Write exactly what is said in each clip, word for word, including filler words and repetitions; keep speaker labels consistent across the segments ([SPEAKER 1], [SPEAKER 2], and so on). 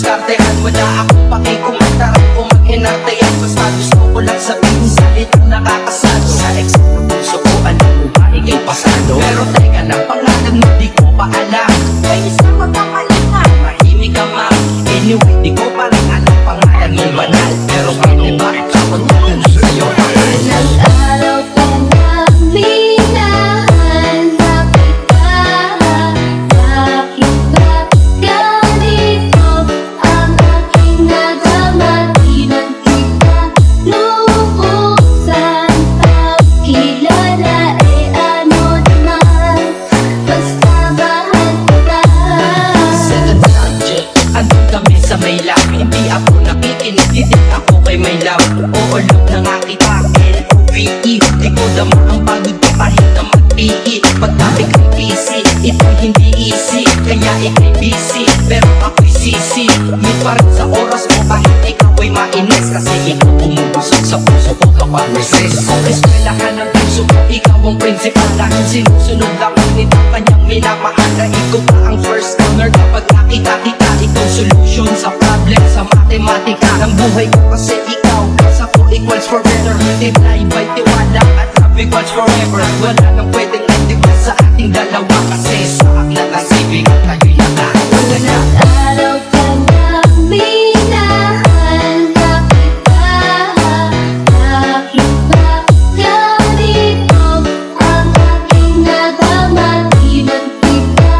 [SPEAKER 1] diskartehan. Wala akong paki kung magtarap o mag-inartehan. Basta gusto ko lang sabihin salitang nakakasado. Sa ex ng puso ko, alam mo ba ikay pasado? Pero teka na, pangalan mo di ko pa alam. May isang magkakalingan, mahimik ka ma. Anyway, di ko pa rin alam pangalan mong banal. Pero pwede ba kapag na sa'yo pangalan?
[SPEAKER 2] Nag-araw ka ng minahan na kita. Bakit ba ganito ang aking nagawa? Di man kita lubusan pagkilala. Eh ano naman, basta mahal kita.
[SPEAKER 1] Second subject, andun kami sa may lab. Hindi ako nakikinig, hindi ako kay may love. Oo, love na nga kita, L O V E. Di ko dama ang pagod ko kahit na mag-P E. Pagtabi kay P C, ito hindi easy. Kaya ikay busy, pero ako'y sisi. Hit pa rin sa oras mo kahit ikaw ay mainis. Kasi ikaw umubusog sa puso ko kapag resist. Kung eskwelahan ng puso ko, ikaw ang principal. Dahil sinusunod lang nito kanyang minamahal. Na ikaw pa ang first comer kapag nakita kita. Ikaw solution sa problem sa matematika ng buhay ko. Kasi ikaw sa ko equals for better. Multiply by tiwala at love equals forever. Wala nang pwedeng nagtigil sa ating dalawa. Kasi sa aklat ng sibig tayo'y nakakawala na.
[SPEAKER 2] Araw ka ng minahan na kita. Bakit ba ganito ang aking nagawa? Di man kita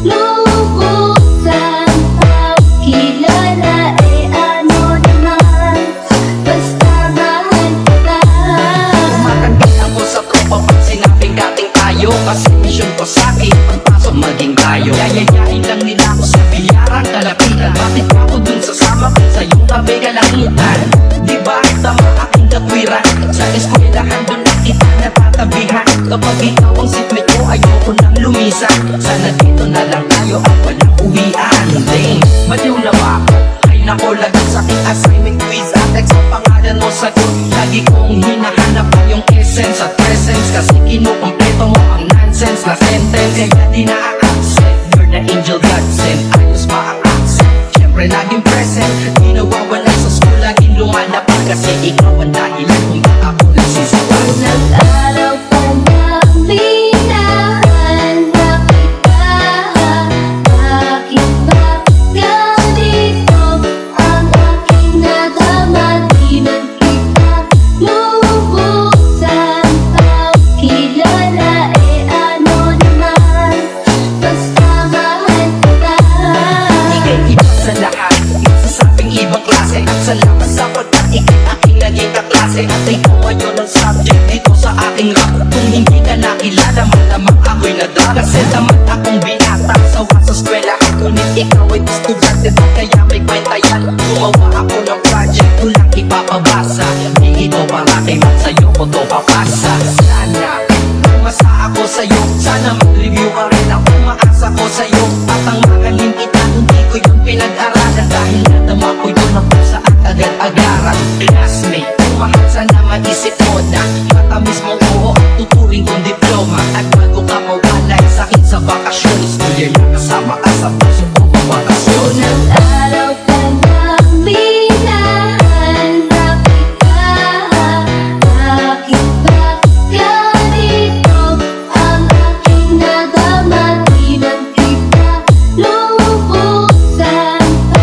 [SPEAKER 2] lubusan pagkilala. Eh ano naman, basta mahal kita.
[SPEAKER 1] Tumatanggi ako sa tropa pag sinabing dating tayo. Kasi mission ko sa'kin, pagpasok maging tayo. Yayayain lang nila ako sa bilyarang kalapitan. Bakit ako dun sasama ko sa iyong tabi kalangitan? Di ba tama aking katwiran? Sa eskwelahan dun na kita natatabihan. Kapag ikaw ang seatmate ko, ayoko nang lumisan. Sana dito na lang tayo at walang uwian. Dang, baliw na ba ako? Ay nako, lagi sa aking assignment quiz at text ang pangalan mo sagot. Lagi kong hinahanap yung essence at presence. Kasi kinukumpleto mo ang nonsense na sentence. Kaya di na-accept, you're the angel God sent. Ayos ba ang accent? Siyempre laging present. Di nawawala sa school, laging lumalapag. Kasi ikaw ang dahilan kung ba't ako nagsisigaw.
[SPEAKER 2] Nag-araw ka ng minahan na kita. Bakit ba ganito ang aking nagawa? Di man kita lubusan pagkilala. Eh ano naman, basta mahal kita.
[SPEAKER 1] Ika'y iba sa lahat, masasabing ibang klase. At salamat sa pagkat ika'y aking naging kaklase. At ikaw ngayon ang subject dito sa aking rap. Kung hindi ka nakilala, malamang ako'y nadag. Kasi naman akong binata, sawa sa eskwelahan. Ngunit ikaw ay estudyante, kaya may kwenta yan. Gumawa ako ng project, kulang ipapabasa. Di ito para kay man sa'yo ko to papasa. Sana umasa ako sa'yo, sana mag-review ka rin. Ako maasa ko sa'yo, at ang mahalin kita, hindi ko yun pinag-aralan. Dahil nadama ko yun ang pusa at agad-agaran. Classmate, kumahal sana maisip mo na matamis mong oo at tuturing kong diploma. At bago ka mawalay sa'kin sa bakasyon, estudyar na kasama ka sa puso ko mabakasyon.
[SPEAKER 2] Nag-araw ka ng minahan na kita. Bakit ba ganito ang aking nagawa? Di man kita lubusan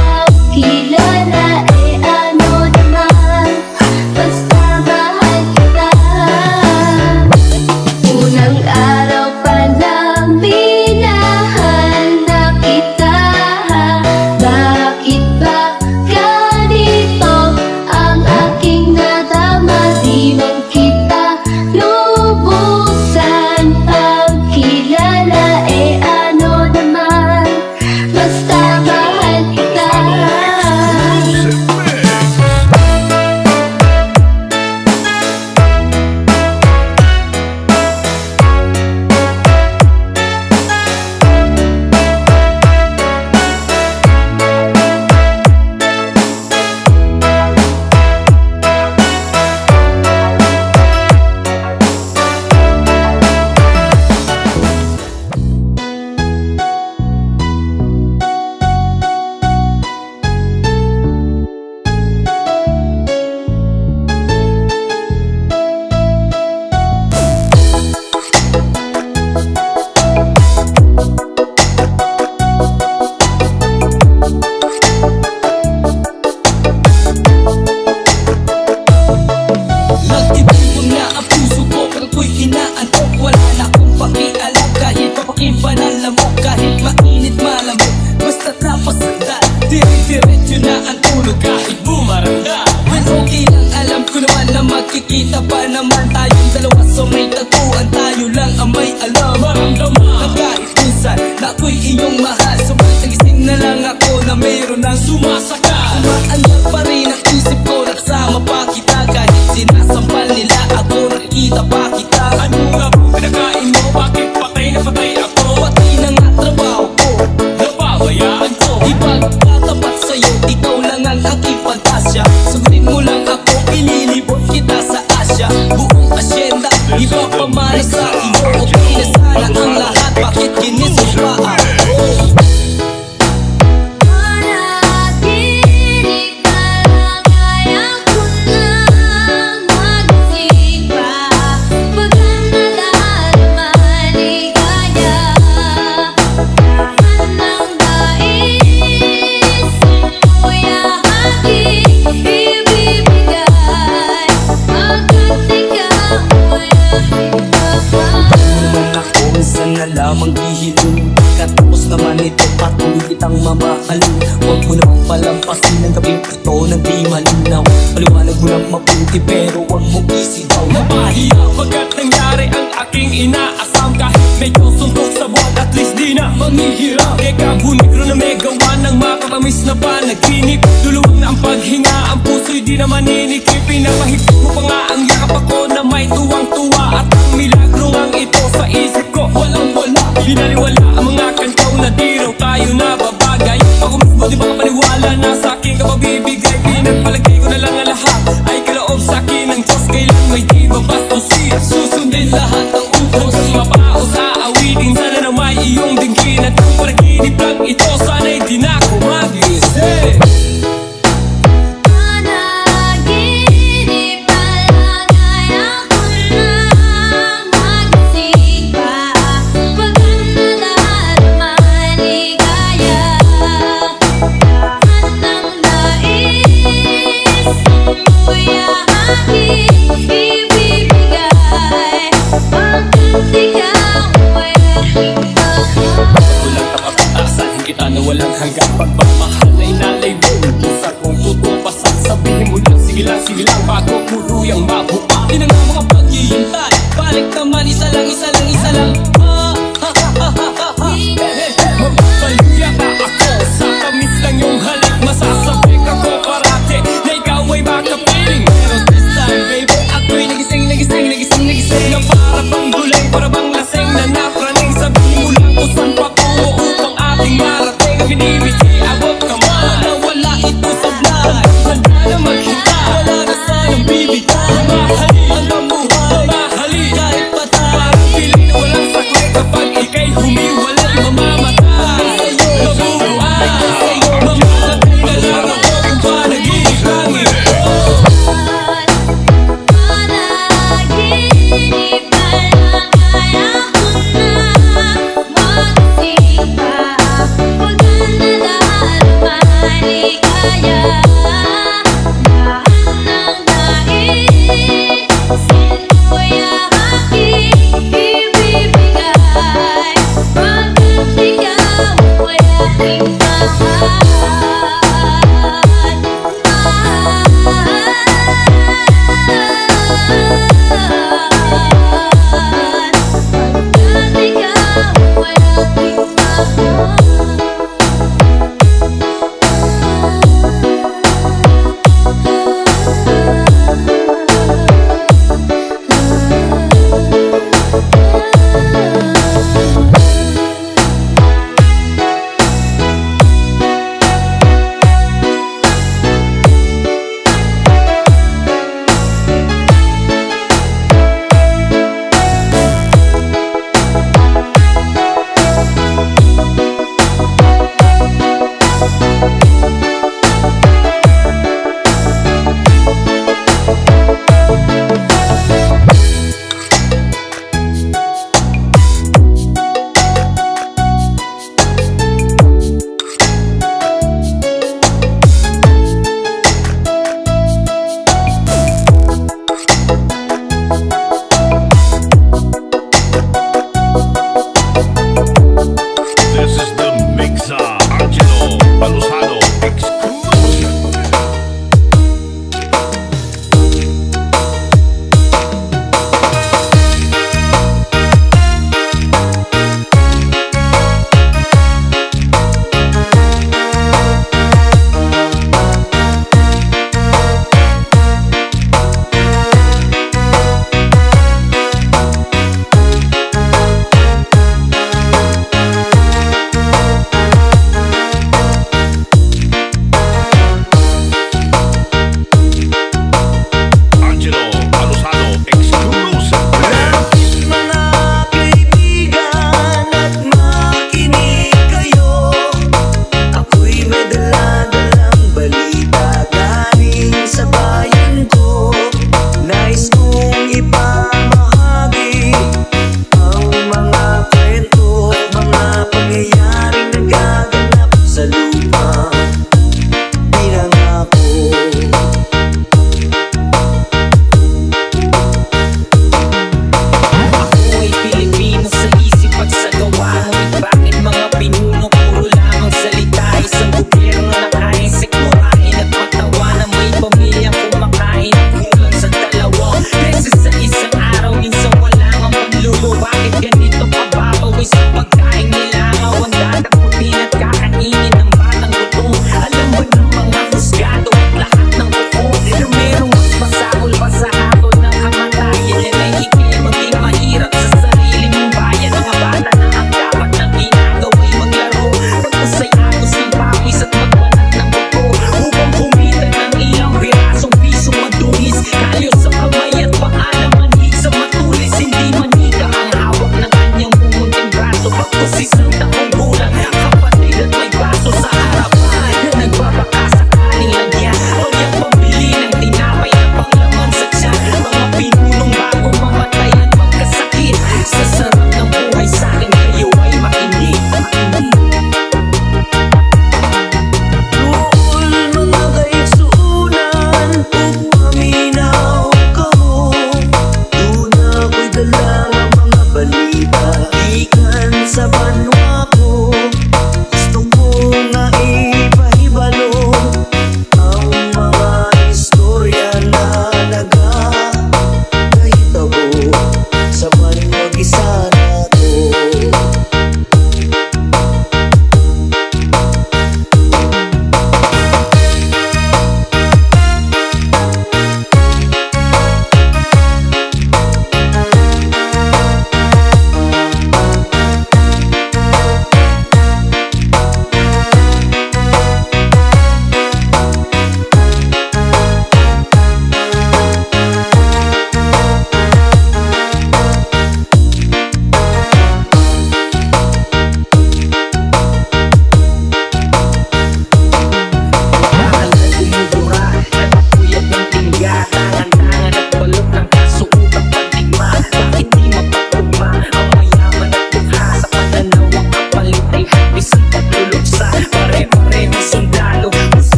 [SPEAKER 1] ikaw lang ang aking pantasya. Sagutin mo lang ako, ililibot kita sa Asya. Buong asyenda, ipapamana sa iyo. Okay na sana ang lahat, bakit ginisip pa ako? Lamang gihilong katapos naman ito, patuloy kitang mamahalin. Huwag mo namang palampasin ang gabing ito nang di malinaw. Paliwanag mo lang mabuti pero huwag mo isigaw.
[SPEAKER 3] Mapahiya pagkat nangyari ang aking inaasam. Kahit medyo suntok sa buwan, at least di na manghihirap. Eka bunigro na may gawa ng makatamis na panaginip. Luluwag na ang paghinga, ang puso'y di na maninikip. Pinapahigpit mo pa nga ang yakap ako na may tuwang-tuwa. At ang milagro ngang ito sa isip ko, walang wala. Binaliwala ang mga kantaw na di raw tayo nababagay. Ako mismo di makapaniwala na sa akin ka mabibigay. Pinagpalagay ko na lang ang lahat ay kaloob sa akin ng Diyos. Kailan may di babastusin, susundin lahat ang utos. Mapao sa awitin, sana na may iyong dinggin. At ang panaginip lang ito, sana'y di na ako mag-isip. Walang hanggang pagmamahal ay nalay mo. Pusa kong tutupasan, sabihin mo lang, sige lang, sige lang, bago muluyang mabuka. Di na nga mga paghihintay, balik naman, isa lang, isa lang, isa lang. Ah, ha, ha, ha, ha, ha, ha. Magpapaluya ka ako, sa tamis lang yung halik. Masasabik ako parate, na ikaw ay makapiling. Pero this time, baby, ako'y nagising, nagising, nagising, nagising. Na para bang gulay, para bang lasing na napraning. Sabihin mo lang kung saan pa ko upang ating marating. Binibiti, abot ka man, nawala ito sa vlog. Handa na maghintay, wala na sanang bibigay.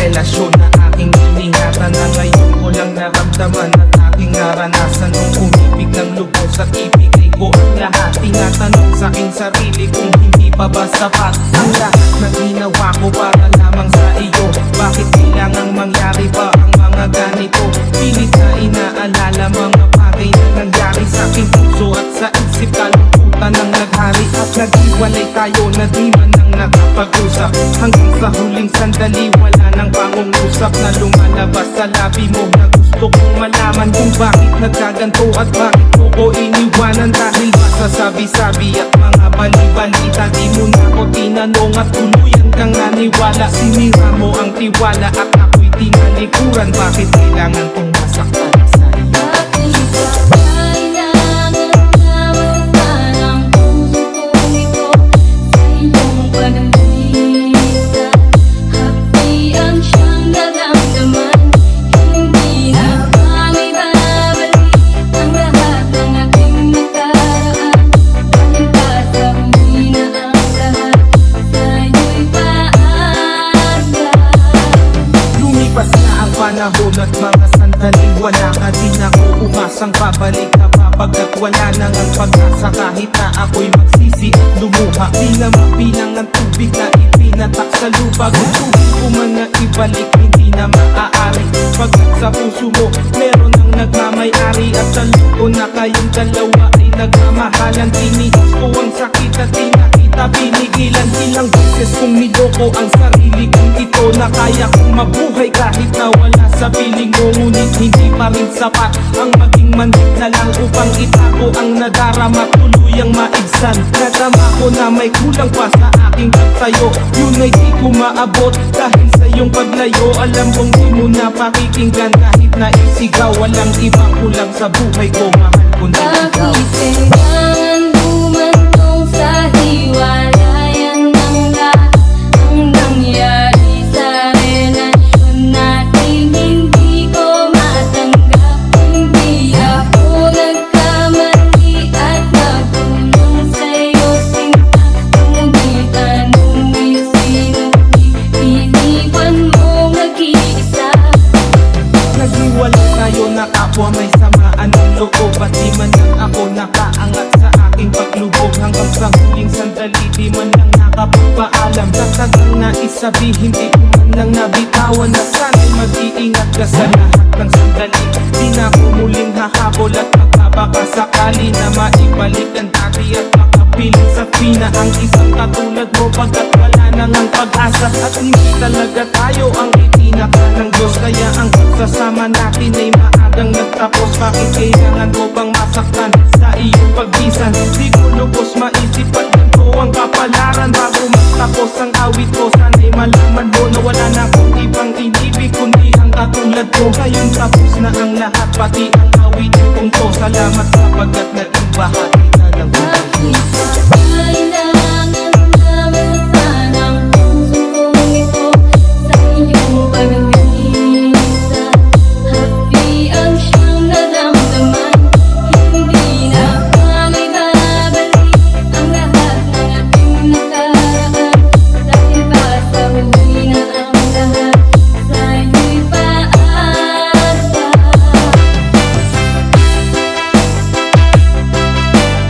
[SPEAKER 4] relasyon na aking iningatan na ngayon ko lang naramdaman at aking naranasan nung umibig ng lubos at ibigay ko ang lahat. Tinatanong sa aking sarili kung hindi pa ba sapat ang lahat na ginawa ko para lamang sa iyo. Bakit kailangang mangyari pa ang mga ganito? Pilit na inaalala mga bagay na nangyari sa aking puso at sa isip. Kalungkutan ang naghari at naghiwalay tayo na di man ang nakapag-usap. Hanggang sa huling sandali wala nang pangungusap na lumalabas sa labi mo na gusto kong malaman kung bakit nagkaganto at bakit mo ko iniwanan. Dahil ba sa sabi-sabi at mga bali-balita di mo na ko tinanong at tuluyan kang naniwala. Sinira mo ang tiwala at ako'y tinalikuran. Bakit kailangan kong masaktan sa iyo? Panahon at mga sandaling wala ka din ako umasang babalik ka pa pagkat wala nang ang pag-asa kahit na ako'y magsisi at lumuha. Di na mapilang ang tubig na ipinatak sa lupa. Kung ko man na ibalik hindi na maaari pagkat sa puso mo meron ang nagmamay-ari at sa luto na kayong dalawa ay nagmamahalan. Tinihis ko ang sakit at di nakita pinigilan. Ilang beses kong niloko ang sarili kong ito na kaya kong mabuhay kahit na wala sa piling mo. Ngunit hindi pa rin sapat ang maging manhid na lang upang itago ang nadarama tuluyang maigsan. Nadama ko na may kulang pa sa aking pagtayo. Yun ay di ko maabot dahil sa iyong paglayo. Alam kong di mo na pakikinggan kahit na isigaw. Walang ibang kulang sa buhay ko, mahal ko na ikaw.
[SPEAKER 2] Bakit kailangan bumantong sa hiwalayan ng lahat ang nangyari sa relasyon natin? Hindi ko matanggap, hindi ako nagkamali at nagulong sa'yo sinta. Ngunit anong isinuwi, iniwan mong nag-iisa.
[SPEAKER 4] Naghiwalay tayo na kapwa may samaan ng loob at di man lang ako nakaangat sa aking paglubog. Hanggang sa huling sandali di man lang nakapagpaalam. Tatagang naisabihin di ko man lang nabitawan na sana'y mag-iingat ka sa lahat ng sandali. Di na ako muling hahabol at magpapakasakali na maibalik ang dati at makapiling sa pina ang isang katulad mo pagkat wala nang ang pag-asa at hindi talaga tayo ang itinaka ng Diyos. Kaya ang pagsasama natin ay maagang nagtapos. Bakit kailangan mo bang masaktan sa iyong pag-isan? Di ko lubos maisip at ganito ang kapalaran. Bago magtapos ang awit ko, sana'y malaman mo na wala na akong ibang inibig kundi ang katulad ko. Ngayon tapos na ang lahat, pati ang awit kong to. Salamat sapagkat naging bahagi na ng buhay ko.
[SPEAKER 2] Kailangan naman sanang puso kong ito sa iyong pag-iisa. Happy ang siyang naramdaman, hindi na kami babalik ang lahat ng ating nakaraan. Dahil ba sa huli na ang lahat, sa'yo'y paasa.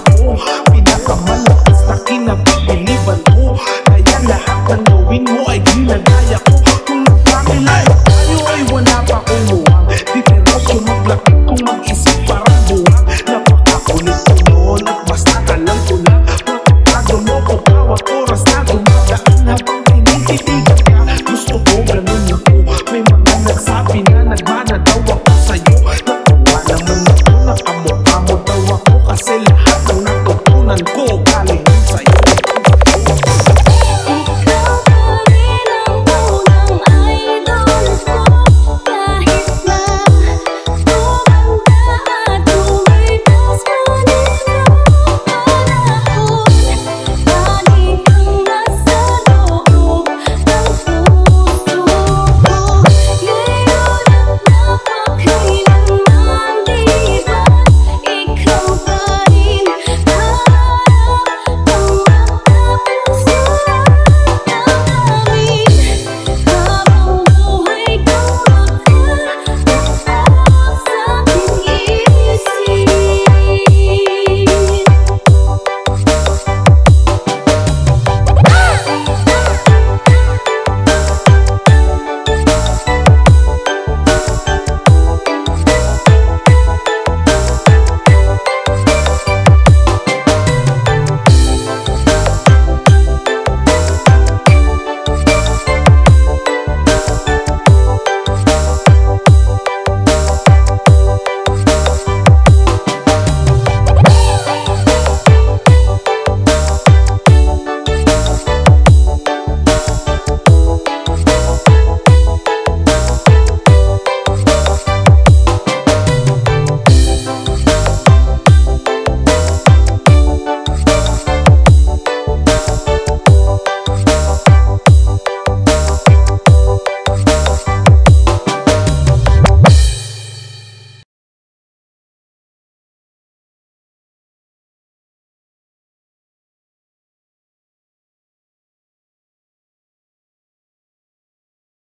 [SPEAKER 4] ako pinakamalakas na kinapaginiban ko. Kaya lahat ng gawin mo ay ginagaya ko. Kung nagkakilala tayo ay wala pa kong muwang. Di pero sumaglapit kung mag-isip parang buwang. Napakakulit ko noon at basta talaga